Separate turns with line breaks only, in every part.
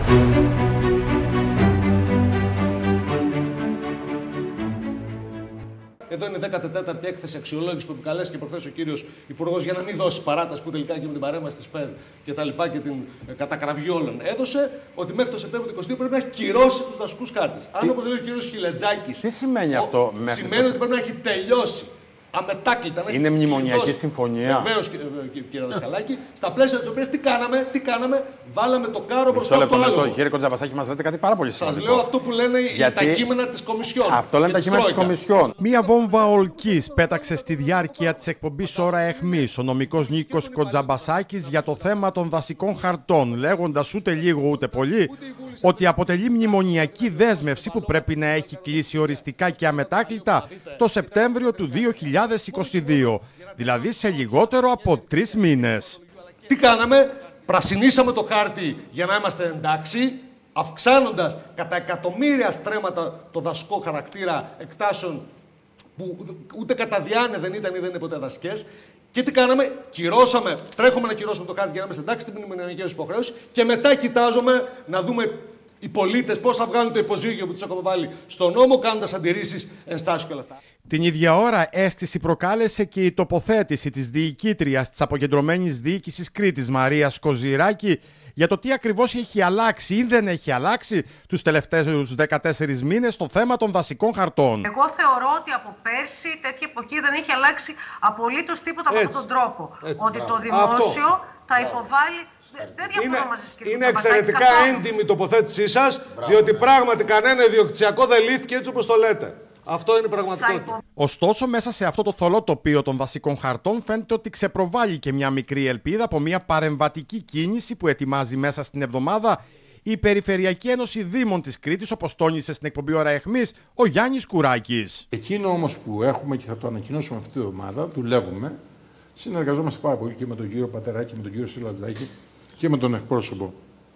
Εδώ είναι η 14η έκθεση αξιολόγηση που επικαλέσει και προχθές ο κύριος Υπουργός για να μην δώσει παράταση που τελικά και με την παρέμβαση της ΠΕΔ και τα λοιπά και την κατακραυγή όλων έδωσε, ότι μέχρι το Σεπτέμβριο του 2022 πρέπει να έχει κυρώσει τους δασικούς χάρτες. Αν, όπως λέει ο κύριος Χιλετζάκης,
τι σημαίνει αυτό μέχρι
σημαίνει ότι πρέπει να έχει τελειώσει αμετάκλητα.
Είναι μνημονιακή συμφωνία.
Βεβαίως, κύριε Δασκαλάκη, στα πλαίσια της οποίας τι κάναμε, βάλαμε το κάρο μπροστά από το άλλο.
Κύριε Κοντζαμπασάκη, μας λέτε κάτι πάρα πολύ σημαντικό.
Σας λέω αυτό που λένε τα κείμενα της Κομισιόν.
Αυτό λένε τα κείμενα της Κομισιόν.
Μία βόμβα ολκής πέταξε στη διάρκεια της εκπομπής Ώρα Αιχμής ο νομικός Νίκος Κοντζαμπασάκης για το θέμα των δασικών χαρτών, λέγοντας ούτε λίγο ούτε πολύ ότι αποτελεί μνημονιακή δέσμευση που πρέπει να έχει κλείσει οριστικά και αμετάκλητα το Σεπτέμβριο του 2022, δηλαδή σε λιγότερο από 3 μήνες.
Τι κάναμε, πρασινίσαμε το χάρτη για να είμαστε εντάξει, αυξάνοντας κατά εκατομμύρια στρέμματα το δασικό χαρακτήρα εκτάσεων που ούτε κατά διάνοια δεν ήταν ή δεν είναι ποτέ δασικές. Και τι κάναμε, τρέχουμε να κυρώσουμε το χάρτη για να είμαστε εντάξει στην μνημονιακή υποχρέωση και μετά κοιτάζουμε να δούμε οι πολίτες πώς θα βγάλουν το υποζύγιο που τους έχουμε βάλει στον νόμο, κάνοντας αντιρρήσεις, ενστάσεις και όλα αυτά.
Την ίδια ώρα αίσθηση προκάλεσε και η τοποθέτηση της διοικήτριας της Αποκεντρωμένης Διοίκησης Κρήτης Μαρίας Κοζηράκη για το τι ακριβώς έχει αλλάξει ή δεν έχει αλλάξει τους τελευταίους 14 μήνες στο θέμα των δασικών χαρτών.
Εγώ θεωρώ ότι από πέρσι τέτοια εποχή δεν έχει αλλάξει απολύτως τίποτα από αυτόν τον τρόπο. Ότι το δημόσιο θα υποβάλει.
Είναι εξαιρετικά έντιμη η τοποθέτησή σας, διότι πράγματι κανένα ιδιοκτησιακό δεν λύθηκε έτσι όπως το λέτε. Αυτό είναι η πραγματικότητα.
Ωστόσο, μέσα σε αυτό το θολό τοπίο των δασικών χαρτών φαίνεται ότι ξεπροβάλλει και μια μικρή ελπίδα από μια παρεμβατική κίνηση που ετοιμάζει μέσα στην εβδομάδα η Περιφερειακή Ένωση Δήμων της Κρήτης, όπως τόνισε στην εκπομπή Ώρα Αιχμής ο Γιάννης Κουράκης.
Εκείνο όμως που έχουμε και θα το ανακοινώσουμε αυτή τη εβδομάδα, δουλεύουμε, συνεργαζόμαστε πάρα πολύ και με τον κύριο Πατεράκη, με τον κύριο Σιλατζάκη και με τον εκπρόσωπο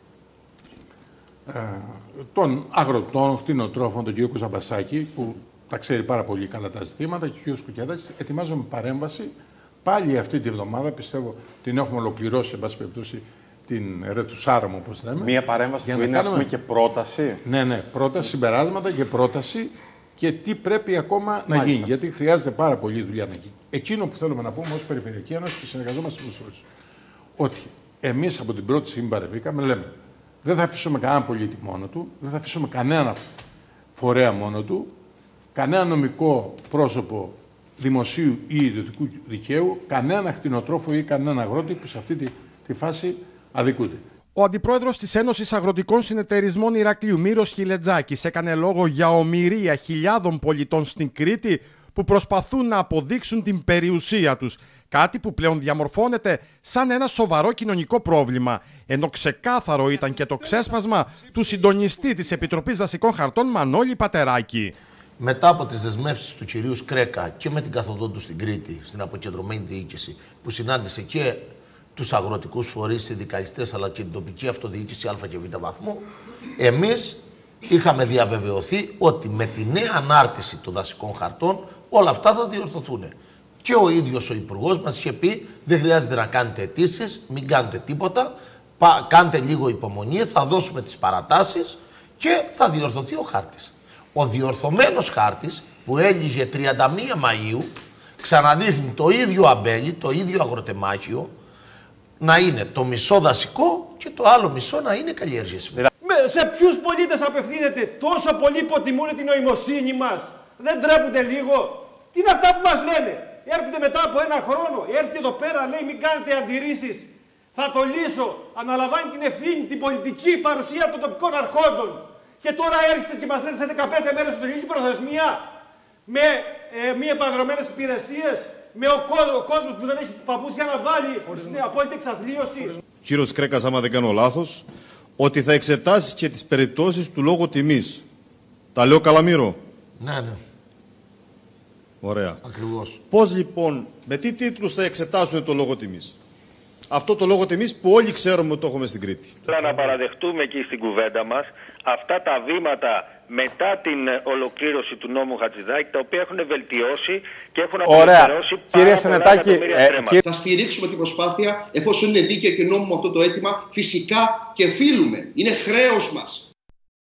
των αγροτών, κτηνοτρόφων, τον κύριο Κοντζαμπασάκη, που τα ξέρει πάρα πολύ καλά τα ζητήματα, και ο κύριος Κουκιάδας. Ετοιμάζουμε παρέμβαση πάλι αυτή τη βδομάδα. Πιστεύω την έχουμε ολοκληρώσει, εν πάση περιπτώσει, την ρετουσάρα, όπως λέμε.
Μία παρέμβαση που είναι, ας πούμε, και πρόταση.
Ναι, πρόταση, συμπεράσματα και πρόταση και τι πρέπει ακόμα να γίνει. Γιατί χρειάζεται πάρα πολύ δουλειά να γίνει. Εκείνο που θέλουμε να πούμε ως Περιφερειακή Ένωση και συνεργαζόμαστε με όλους, ότι εμείς από την πρώτη στιγμή παρεμβήκαμε, λέμε. Δεν θα αφήσουμε κανέναν πολίτη μόνο του, δεν θα αφήσουμε κανένα φορέα μόνο του, κανένα νομικό πρόσωπο δημοσίου ή ιδιωτικού δικαίου, κανένα κτηνοτρόφο ή κανένα αγρότη που σε αυτή τη φάση αδικούνται.
Ο αντιπρόεδρος της Ένωσης Αγροτικών Συνεταιρισμών Ηρακλείου, Μύρος Χιλετζάκης, έκανε λόγο για ομηρία χιλιάδων πολιτών στην Κρήτη που προσπαθούν να αποδείξουν την περιουσία τους. Κάτι που πλέον διαμορφώνεται σαν ένα σοβαρό κοινωνικό πρόβλημα, ενώ ξεκάθαρο ήταν και το ξέσπασμα του συντονιστή της Επιτροπής Δασικών Χαρτών Μανώλη Πατεράκη.
Μετά από τις δεσμεύσεις του κυρίου Σκρέκα και με την καθοδό του στην Κρήτη, στην Αποκεντρωμένη Διοίκηση, που συνάντησε και τους αγροτικούς φορείς, συνδικαλιστές, αλλά και την τοπική αυτοδιοίκηση Α και Β βαθμού, εμείς είχαμε διαβεβαιωθεί ότι με τη νέα ανάρτηση των δασικών χαρτών όλα αυτά θα διορθωθούν. Και ο ίδιος ο Υπουργός μας είχε πει: δεν χρειάζεται να κάνετε αιτήσεις, μην κάνετε τίποτα. Κάντε λίγο υπομονή, θα δώσουμε τις παρατάσεις και θα διορθωθεί ο χάρτης. Ο διορθωμένος χάρτης που έλυγε 31 Μαΐου ξαναδείχνει το ίδιο αμπέλι, το ίδιο αγροτεμάχιο, να είναι το μισό δασικό και το άλλο μισό να είναι καλλιεργήσιμο.
Σε ποιους πολίτες απευθύνεται, τόσο πολύ υποτιμούν την νοημοσύνη μας? Δεν τρέπονται λίγο? Τι είναι αυτά που μας λένε? Έρχονται μετά από ένα χρόνο, έρχεται εδώ πέρα, λέει μην κάνετε αντιρρήσεις. Θα το λύσω. Αναλαμβάνει την ευθύνη, την πολιτική παρουσία των τοπικών αρχόντων. Και τώρα έρχεστε και μας λέτε σε 15 μέρες στο τελική προθεσμία με μη επανδρομένες υπηρεσίες, με ο κόσμος που δεν έχει παππούς για να βάλει στην απόλυτη εξαθλίωση.
Κύριος Κρέκας, άμα δεν κάνω λάθος, ότι θα εξετάσει και τις περιπτώσεις του λόγου τιμής. Τα λέω καλά, Μύρο?
Ναι.
Ωραία.
Ακριβώς.
Πώς λοιπόν, με τι τίτλους θα εξετάσουν το λόγο τιμής? αυτό το λόγο τιμής που όλοι ξέρουμε ότι το έχουμε στην Κρήτη.
Να παραδεχτούμε και στην κουβέντα μας αυτά τα βήματα μετά την ολοκλήρωση του νόμου Χατζηδάκη, τα οποία έχουν βελτιώσει και έχουν απελευθερώσει πάρα πολλά εκατομμύρια στρέμματα.
Θα στηρίξουμε την προσπάθεια, εφόσον είναι δίκαιο και νόμιμο αυτό το αίτημα, φυσικά και οφείλουμε. Είναι χρέος μας